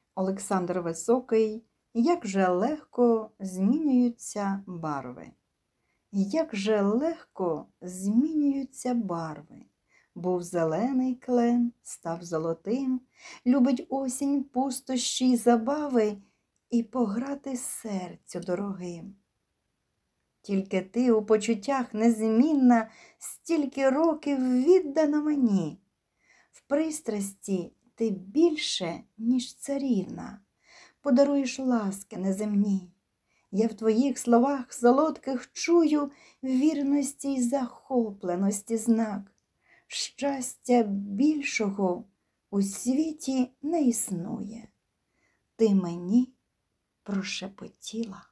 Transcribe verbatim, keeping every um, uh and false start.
Олександр Високий. Як же легко змінюються барви. Як же легко змінюються барви. Був зелений клен, став золотим, любить осінь пустощі й забави і пограти серцю дорогим. Тільки ти у почуттях незмінна, стільки років віддана мені. В пристрасті ти більше, ніж царівна, подаруєш ласки неземні. Я в твоїх словах солодких чую вірності й захопленості знак. Щастя більшого у світі не існує. Ти мені прошепотіла.